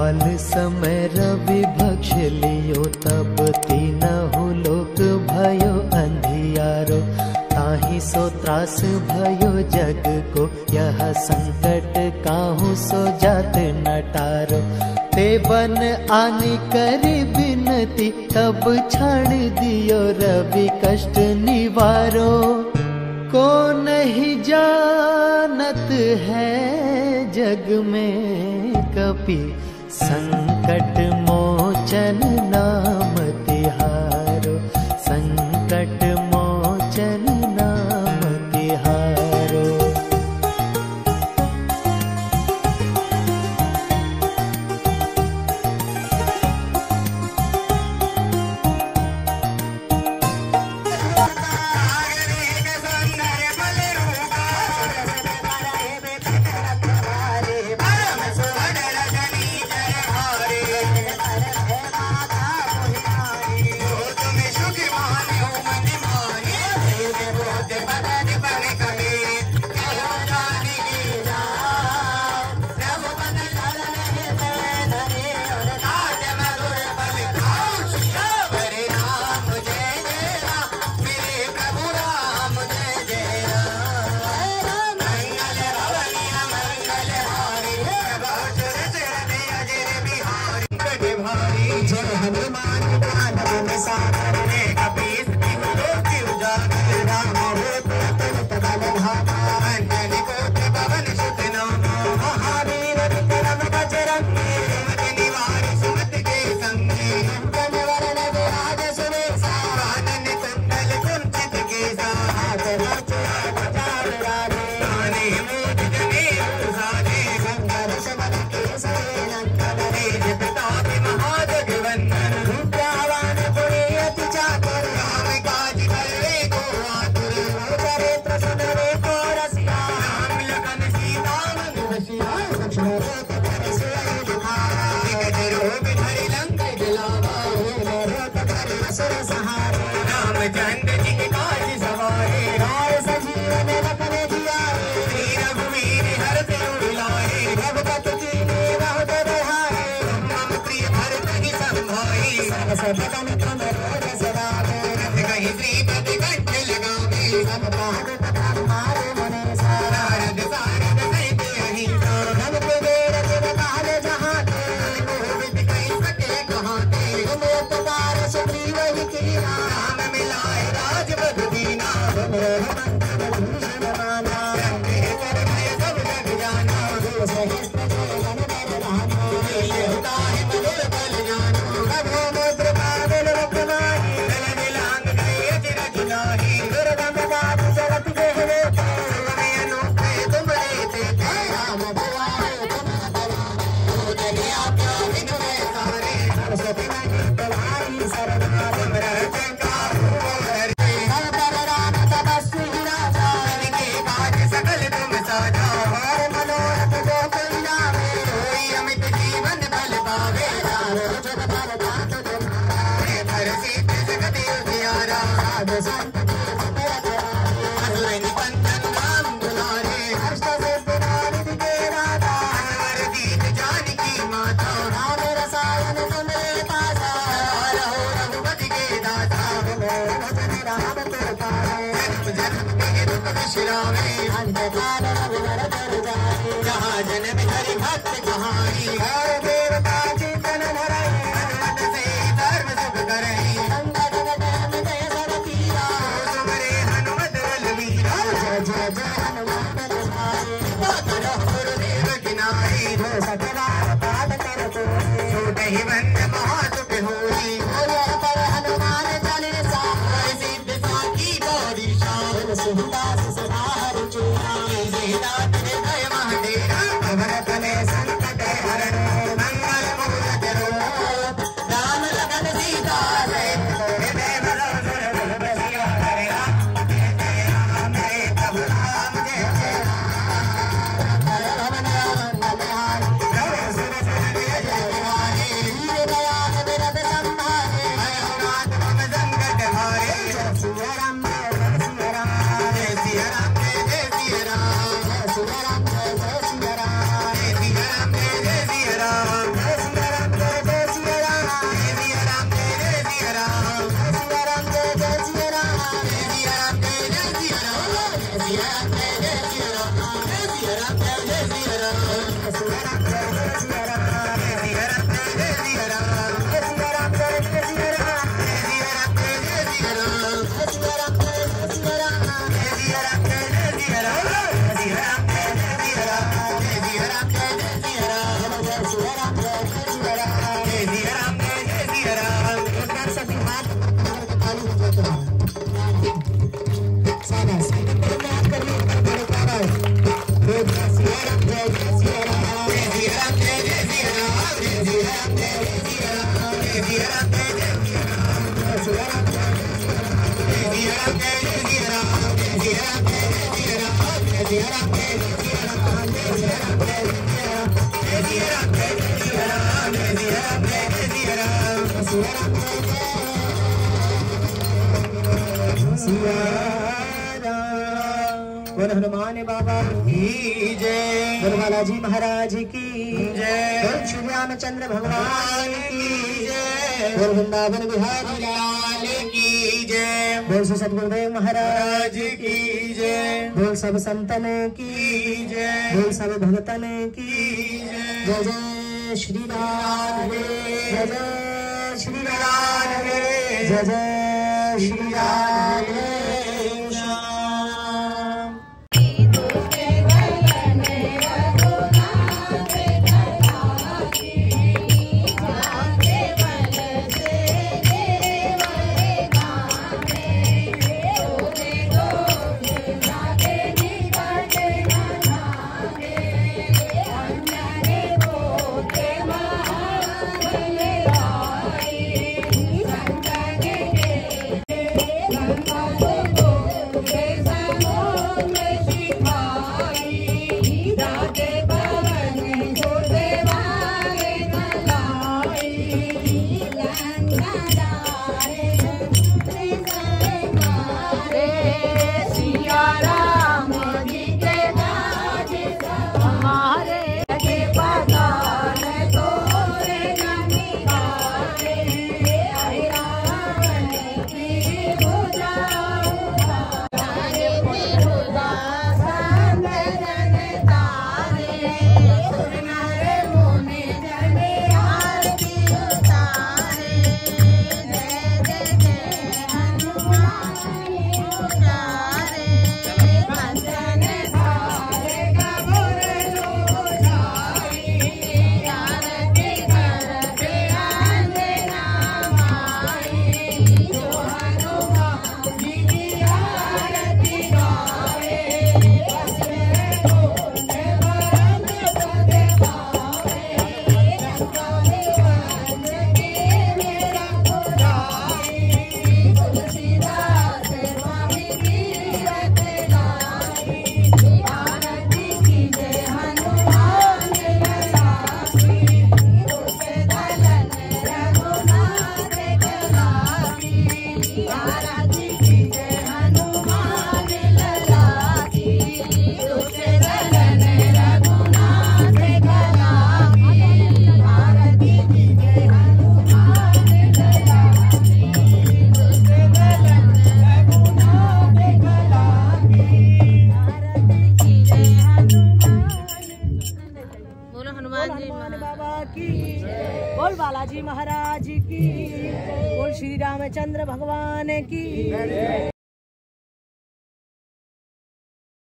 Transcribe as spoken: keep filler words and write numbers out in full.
काल समय रवि भक्ष लियो, तब तीनहु लोक भयो अंधियारो। ताहि सो त्रास भयो जग को, यह संकट काहू सो जात नटारो। ते बन आनी करी बिनती, तब छाड़ दियो रवि कष्ट निवारो। को नहीं जानत है जग में कपि, संकट मोचन नाम तिहारो। संकट मोचन नाम तिहारो। बोल हनुमान बाबा की जय, बोल बालाजी महाराज की जय, बोल श्री रामचंद्र भगवान की जय, बोल वृंदावन बिहारी लाल की जय, बोल श्री सतगुरुदेव महाराज की जय, बोल सब संतन की जय, बोल सब भगतन की जय। जय जय श्री राम, जय जय श्री राम, जय जय श्री राम। बोल बालाजी महाराज की, बोल श्री रामचंद्र भगवान की।